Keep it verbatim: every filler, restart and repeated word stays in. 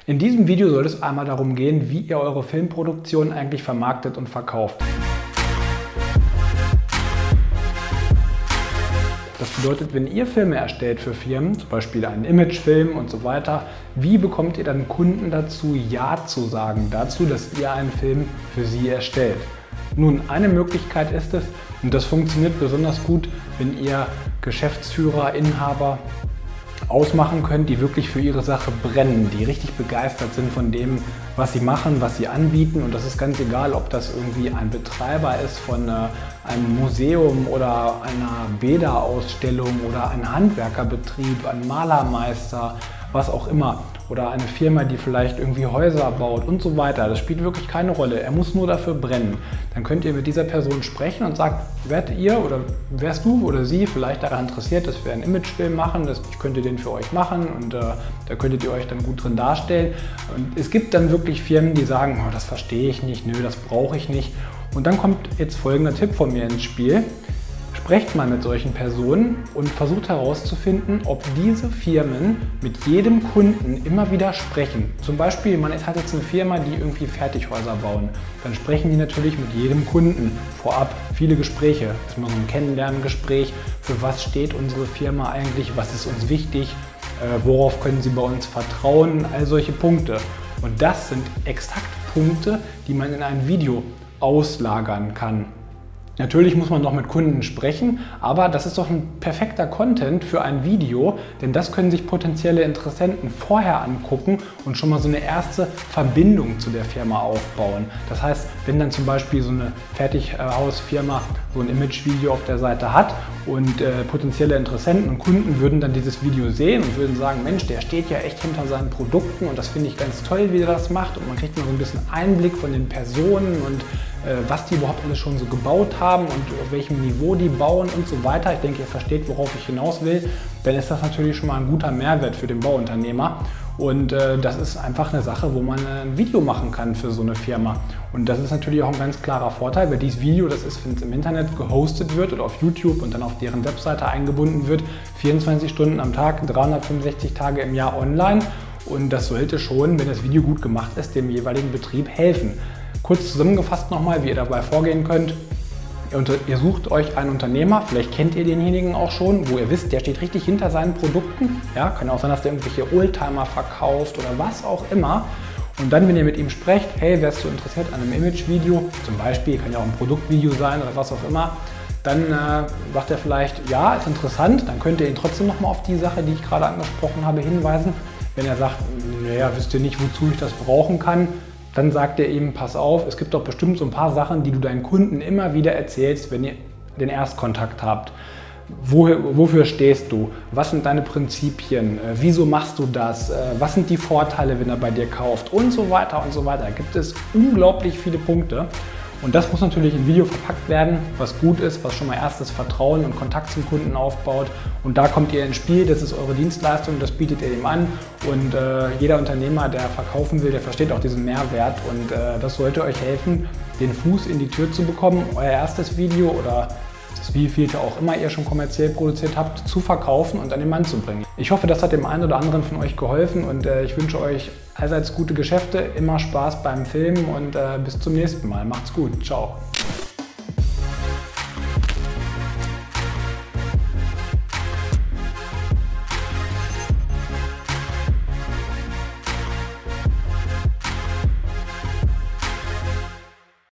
In diesem Video soll es einmal darum gehen, wie ihr eure Filmproduktion eigentlich vermarktet und verkauft. Das bedeutet, wenn ihr Filme erstellt für Firmen, zum Beispiel einen Imagefilm und so weiter, wie bekommt ihr dann Kunden dazu, Ja zu sagen, dazu, dass ihr einen Film für sie erstellt? Nun, eine Möglichkeit ist es, und das funktioniert besonders gut, wenn ihr Geschäftsführer, Inhaber ausmachen könnt, die wirklich für ihre Sache brennen, die richtig begeistert sind von dem, was sie machen, was sie anbieten. Und das ist ganz egal, ob das irgendwie ein Betreiber ist von äh, einem Museum oder einer Bäderausstellung oder ein Handwerkerbetrieb, ein Malermeister, was auch immer. Oder eine Firma, die vielleicht irgendwie Häuser baut und so weiter. Das spielt wirklich keine Rolle. Er muss nur dafür brennen. Dann könnt ihr mit dieser Person sprechen und sagt, werdet ihr oder wärst du oder sie vielleicht daran interessiert, dass wir einen Imagefilm machen, dass ich könnte den für euch machen und äh, da könntet ihr euch dann gut drin darstellen. Und es gibt dann wirklich Firmen, die sagen, oh, das verstehe ich nicht, nö, das brauche ich nicht. Und dann kommt jetzt folgender Tipp von mir ins Spiel. Sprecht mal mit solchen Personen und versucht herauszufinden, ob diese Firmen mit jedem Kunden immer wieder sprechen. Zum Beispiel, man hat jetzt eine Firma, die irgendwie Fertighäuser bauen. Dann sprechen die natürlich mit jedem Kunden vorab. Viele Gespräche, das ist mal so ein Kennenlerngespräch. Für was steht unsere Firma eigentlich? Was ist uns wichtig? Äh, worauf können Sie bei uns vertrauen? All solche Punkte. Und das sind exakt Punkte, die man in ein Video auslagern kann. Natürlich muss man noch mit Kunden sprechen, aber das ist doch ein perfekter Content für ein Video, denn das können sich potenzielle Interessenten vorher angucken und schon mal so eine erste Verbindung zu der Firma aufbauen. Das heißt, wenn dann zum Beispiel so eine Fertighausfirma so ein Imagevideo auf der Seite hat und äh, potenzielle Interessenten und Kunden würden dann dieses Video sehen und würden sagen, Mensch, der steht ja echt hinter seinen Produkten und das finde ich ganz toll, wie er das macht, und man kriegt noch so ein bisschen Einblick von den Personen und äh, was die überhaupt alles schon so gebaut haben und auf welchem Niveau die bauen und so weiter. Ich denke, ihr versteht, worauf ich hinaus will. Dann ist das natürlich schon mal ein guter Mehrwert für den Bauunternehmer. Und äh, das ist einfach eine Sache, wo man ein Video machen kann für so eine Firma. Und das ist natürlich auch ein ganz klarer Vorteil, weil dieses Video, das ist, wenn es im Internet gehostet wird oder auf YouTube und dann auf deren Webseite eingebunden wird, vierundzwanzig Stunden am Tag, dreihundertfünfundsechzig Tage im Jahr online. Und das sollte schon, wenn das Video gut gemacht ist, dem jeweiligen Betrieb helfen. Kurz zusammengefasst nochmal, wie ihr dabei vorgehen könnt. Ihr sucht euch einen Unternehmer, vielleicht kennt ihr denjenigen auch schon, wo ihr wisst, der steht richtig hinter seinen Produkten. Ja, kann auch sein, dass der irgendwelche Oldtimer verkauft oder was auch immer. Und dann, wenn ihr mit ihm sprecht, hey, wärst du interessiert an einem Imagevideo, zum Beispiel, kann ja auch ein Produktvideo sein oder was auch immer, dann äh, sagt er vielleicht, ja, ist interessant, dann könnt ihr ihn trotzdem nochmal auf die Sache, die ich gerade angesprochen habe, hinweisen. Wenn er sagt, naja, wisst ihr nicht, wozu ich das brauchen kann, dann sagt er ihm, pass auf, es gibt doch bestimmt so ein paar Sachen, die du deinen Kunden immer wieder erzählst, wenn ihr den Erstkontakt habt. Wo, wofür stehst du? Was sind deine Prinzipien? Äh, wieso machst du das? Äh, was sind die Vorteile, wenn er bei dir kauft? Und so weiter und so weiter. Da gibt es unglaublich viele Punkte. Und das muss natürlich in Video verpackt werden, was gut ist, was schon mal erstes Vertrauen und Kontakt zum Kunden aufbaut. Und da kommt ihr ins Spiel, das ist eure Dienstleistung, das bietet ihr ihm an. Und äh, jeder Unternehmer, der verkaufen will, der versteht auch diesen Mehrwert. Und äh, das sollte euch helfen, den Fuß in die Tür zu bekommen, euer erstes Video oder das wievielte auch immer ihr schon kommerziell produziert habt, zu verkaufen und an den Mann zu bringen. Ich hoffe, das hat dem einen oder anderen von euch geholfen und äh, ich wünsche euch allseits gute Geschäfte, immer Spaß beim Filmen und äh, bis zum nächsten Mal. Macht's gut. Ciao.